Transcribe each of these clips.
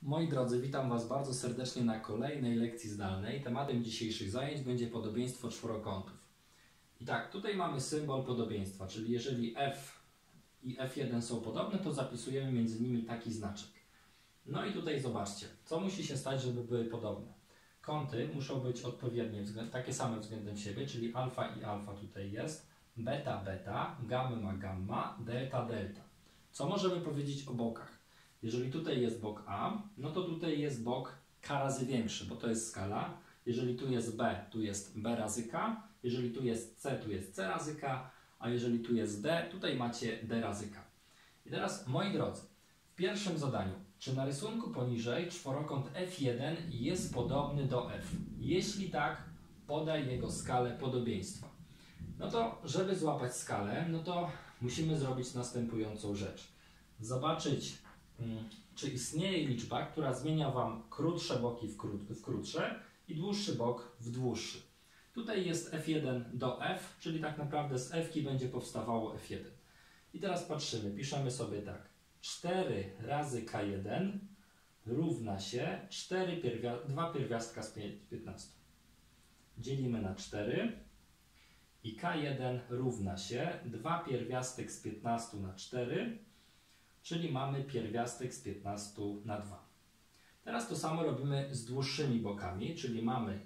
Moi drodzy, witam Was bardzo serdecznie na kolejnej lekcji zdalnej. Tematem dzisiejszych zajęć będzie podobieństwo czworokątów. I tak, tutaj mamy symbol podobieństwa, czyli jeżeli f i f1 są podobne, to zapisujemy między nimi taki znaczek. No i tutaj zobaczcie, co musi się stać, żeby były podobne. Kąty muszą być odpowiednie, takie same względem siebie, czyli alfa i alfa tutaj jest, beta, beta, gamma, gamma, delta, delta. Co możemy powiedzieć o bokach? Jeżeli tutaj jest bok A, no to tutaj jest bok K razy większy, bo to jest skala. Jeżeli tu jest B, tu jest B razy K. Jeżeli tu jest C, tu jest C razy K. A jeżeli tu jest D, tutaj macie D razy K. I teraz, moi drodzy, w pierwszym zadaniu, czy na rysunku poniżej czworokąt F1 jest podobny do F? Jeśli tak, podaj jego skalę podobieństwa. No to, żeby złapać skalę, no to musimy zrobić następującą rzecz. Zobaczyć, czy istnieje liczba, która zmienia Wam krótsze boki w krótsze i dłuższy bok w dłuższy. Tutaj jest F1 do F, czyli tak naprawdę z F będzie powstawało F1. I teraz patrzymy, piszemy sobie tak. 4 razy K1 równa się 2 pierwiastka z 15. Dzielimy na 4 i K1 równa się 2 pierwiastek z 15 na 4, czyli mamy pierwiastek z 15 na 2. Teraz to samo robimy z dłuższymi bokami, czyli mamy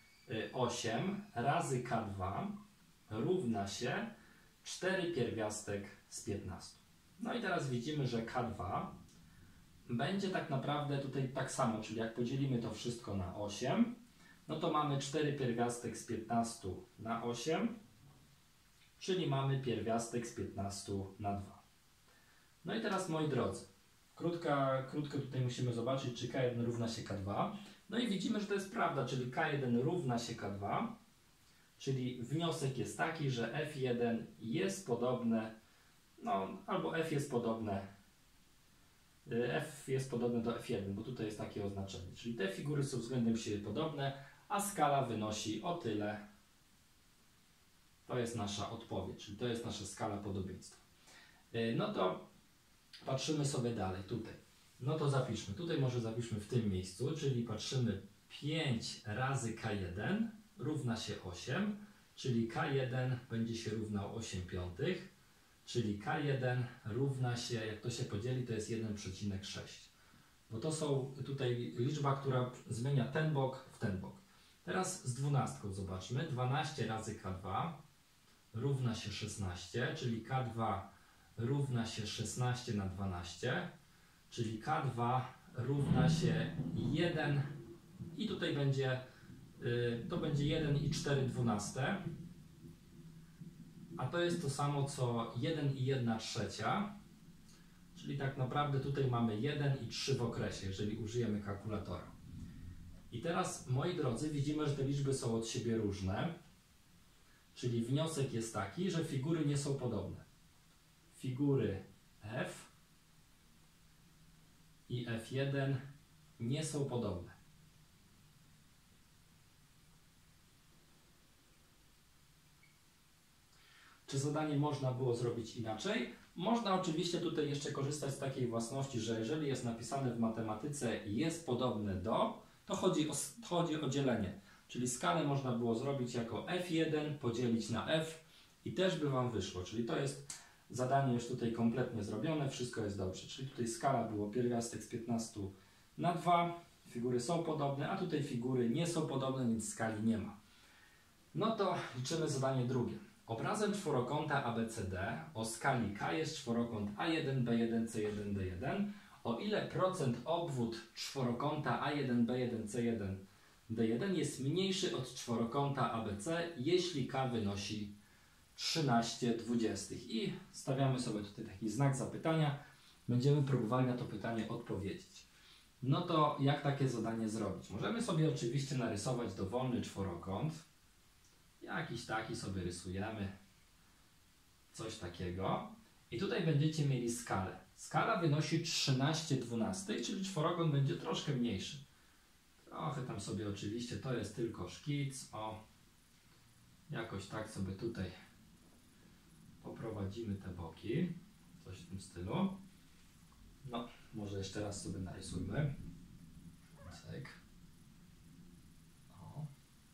8 razy K2 równa się 4 pierwiastek z 15. No i teraz widzimy, że K2 będzie tak naprawdę tutaj tak samo, czyli jak podzielimy to wszystko na 8, no to mamy 4 pierwiastek z 15 na 8, czyli mamy pierwiastek z 15 na 2. No i teraz, moi drodzy, krótko tutaj musimy zobaczyć, czy K1 równa się K2. No i widzimy, że to jest prawda, czyli K1 równa się K2, czyli wniosek jest taki, że F1 jest podobne, no albo F jest podobne do F1, bo tutaj jest takie oznaczenie. Czyli te figury są względem siebie podobne, a skala wynosi o tyle. To jest nasza odpowiedź, czyli to jest nasza skala podobieństwa. No to patrzymy sobie dalej tutaj. No to zapiszmy. Tutaj może zapiszmy w tym miejscu, czyli patrzymy 5 razy K1 równa się 8, czyli K1 będzie się równał 8 piątych, czyli K1 równa się, jak to się podzieli, to jest 1,6. Bo to są tutaj liczba, która zmienia ten bok w ten bok. Teraz z 12 zobaczmy. 12 razy K2 równa się 16, czyli K2 równa się 16 na 12, czyli K2 równa się 1 i tutaj będzie, to będzie 1,4, a to jest to samo co 1,1/3, czyli tak naprawdę tutaj mamy 1,3 w okresie, jeżeli użyjemy kalkulatora. I teraz, moi drodzy, widzimy, że te liczby są od siebie różne, czyli wniosek jest taki, że figury nie są podobne. Figury F i F1 nie są podobne. Czy zadanie można było zrobić inaczej? Można oczywiście tutaj jeszcze korzystać z takiej własności, że jeżeli jest napisane w matematyce jest podobne do, to chodzi o dzielenie. Czyli skalę można było zrobić jako F1 podzielić na F i też by Wam wyszło. Czyli to jest zadanie już tutaj kompletnie zrobione, wszystko jest dobrze. Czyli tutaj skala było pierwiastek z 15 na 2, figury są podobne, a tutaj figury nie są podobne, więc skali nie ma. No to liczymy zadanie drugie. Obrazem czworokąta ABCD o skali K jest czworokąt A1, B1, C1, D1. O ile procent obwód czworokąta A1, B1, C1, D1 jest mniejszy od czworokąta ABC, jeśli K wynosi 13/20. I stawiamy sobie tutaj taki znak zapytania. Będziemy próbowali na to pytanie odpowiedzieć. No to jak takie zadanie zrobić? Możemy sobie oczywiście narysować dowolny czworokąt. Jakiś taki sobie rysujemy. Coś takiego. I tutaj będziecie mieli skalę. Skala wynosi 13/12, czyli czworokąt będzie troszkę mniejszy. Trochę tam sobie oczywiście, to jest tylko szkic. O, jakoś tak sobie tutaj poprowadzimy te boki. Coś w tym stylu. No, może jeszcze raz sobie narysujmy. środek. O.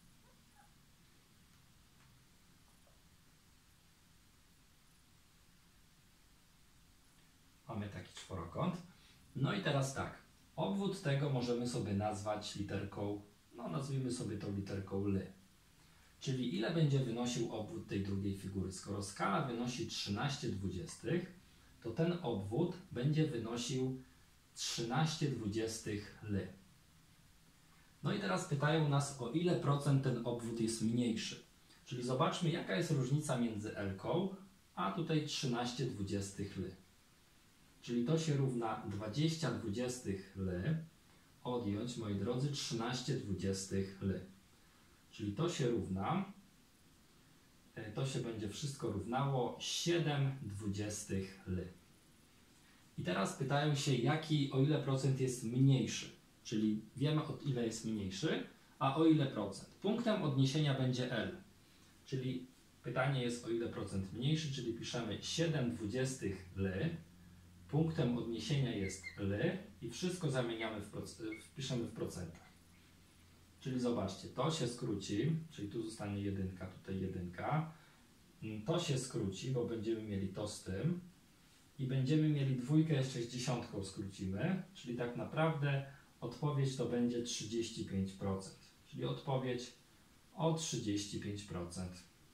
Mamy taki czworokąt. No i teraz tak, obwód tego możemy sobie nazwać literką, no nazwijmy sobie tą literką L. Czyli ile będzie wynosił obwód tej drugiej figury? Skoro skala wynosi 13/20, to ten obwód będzie wynosił 13/20 L. No i teraz pytają nas, o ile procent ten obwód jest mniejszy. Czyli zobaczmy, jaka jest różnica między L-ką, a tutaj 13/20 L. Czyli to się równa 20/20 L odjąć, moi drodzy, 13/20 L. Czyli to się równa, to się będzie wszystko równało 7/20 L. I teraz pytają się, o ile procent jest mniejszy. Czyli wiemy, o ile jest mniejszy, a o ile procent. Punktem odniesienia będzie L. Czyli pytanie jest, o ile procent mniejszy, czyli piszemy 7/20 L. Punktem odniesienia jest L i wszystko zamieniamy wpiszemy w procentach. Czyli zobaczcie, to się skróci, czyli tu zostanie 1, tutaj 1. To się skróci, bo będziemy mieli to z tym. I będziemy mieli dwójkę jeszcze z dziesiątką skrócimy, czyli tak naprawdę odpowiedź to będzie 35%. Czyli odpowiedź o 35%.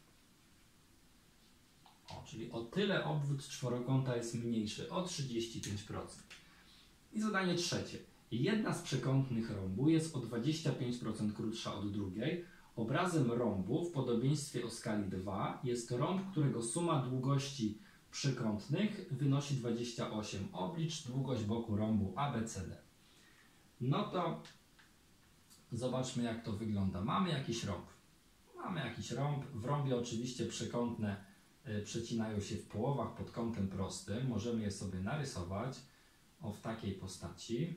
Czyli o tyle obwód czworokąta jest mniejszy, o 35%. I zadanie trzecie. Jedna z przekątnych rąbu jest o 25% krótsza od drugiej. Obrazem rąbu w podobieństwie o skali 2 jest rąb, którego suma długości przekątnych wynosi 28. Oblicz długość boku rąbu ABCD. No to zobaczmy, jak to wygląda. Mamy jakiś rąb. W rąbie oczywiście przekątne przecinają się w połowach pod kątem prostym. Możemy je sobie narysować w takiej postaci.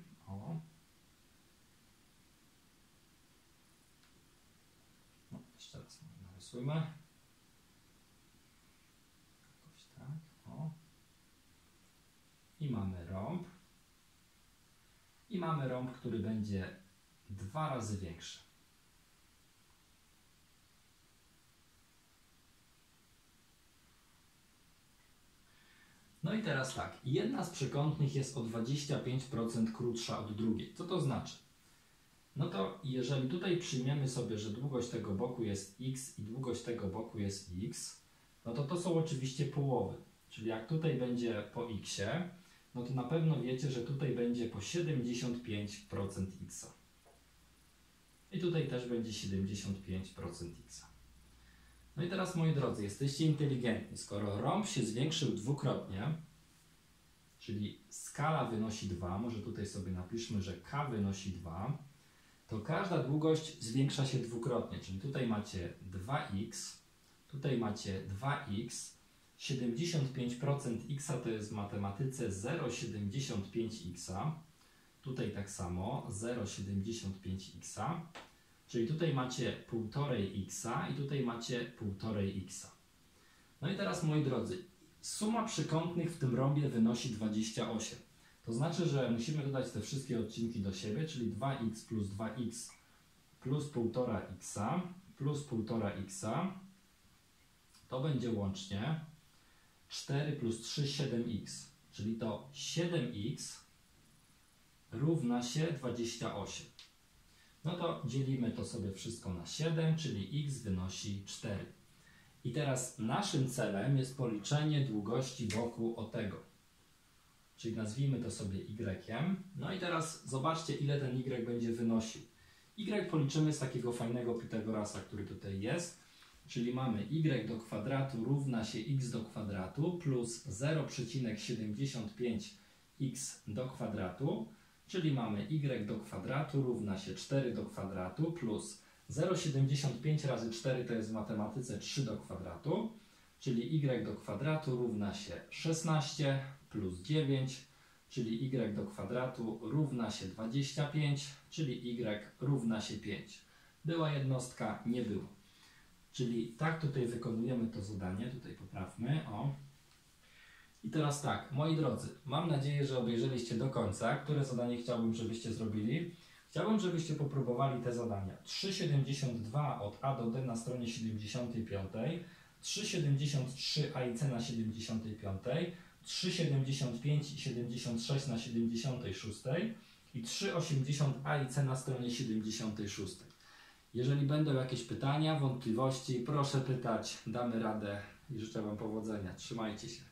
No, jeszcze raz narysujmy. Jakoś tak. I mamy rąb, który będzie 2 razy większy. No i teraz tak, jedna z przekątnych jest o 25% krótsza od drugiej. Co to znaczy? No to jeżeli tutaj przyjmiemy sobie, że długość tego boku jest x i długość tego boku jest x, no to są oczywiście połowy. Czyli jak tutaj będzie po x, no to na pewno wiecie, że tutaj będzie po 75% x. I tutaj też będzie 75% x. No i teraz, moi drodzy, jesteście inteligentni. Skoro rąb się zwiększył dwukrotnie, czyli skala wynosi 2, może tutaj sobie napiszmy, że k wynosi 2, to każda długość zwiększa się dwukrotnie. Czyli tutaj macie 2x, tutaj macie 2x, 75% x to jest w matematyce 0,75x, tutaj tak samo 0,75x, czyli tutaj macie 1,5x i tutaj macie 1,5x. No i teraz, moi drodzy, suma przekątnych w tym rąbie wynosi 28. To znaczy, że musimy dodać te wszystkie odcinki do siebie, czyli 2x plus 2x plus 1,5x plus 1,5x. To będzie łącznie 4 plus 3, 7x. Czyli to 7x równa się 28. No to dzielimy to sobie wszystko na 7, czyli x wynosi 4. I teraz naszym celem jest policzenie długości boku o tego. Czyli nazwijmy to sobie y. No i teraz zobaczcie, ile ten y będzie wynosił. Y policzymy z takiego fajnego Pitagorasa, który tutaj jest. Czyli mamy y do kwadratu równa się x do kwadratu plus 0,75x do kwadratu. Czyli mamy y do kwadratu równa się 4 do kwadratu plus 0,75 razy 4 to jest w matematyce 3 do kwadratu. Czyli y do kwadratu równa się 16 plus 9, czyli y do kwadratu równa się 25, czyli y równa się 5. Była jednostka? Nie było. Czyli tak tutaj wykonujemy to zadanie, tutaj poprawmy. I teraz tak, moi drodzy, mam nadzieję, że obejrzeliście do końca. Które zadanie chciałbym, żebyście zrobili? Chciałbym, żebyście popróbowali te zadania. 3,72 od A do D na stronie 75, 3,73 A i C na 75, 3,75 i 76 na 76 i 3,80 A i C na stronie 76. Jeżeli będą jakieś pytania, wątpliwości, proszę pytać, damy radę i życzę Wam powodzenia. Trzymajcie się.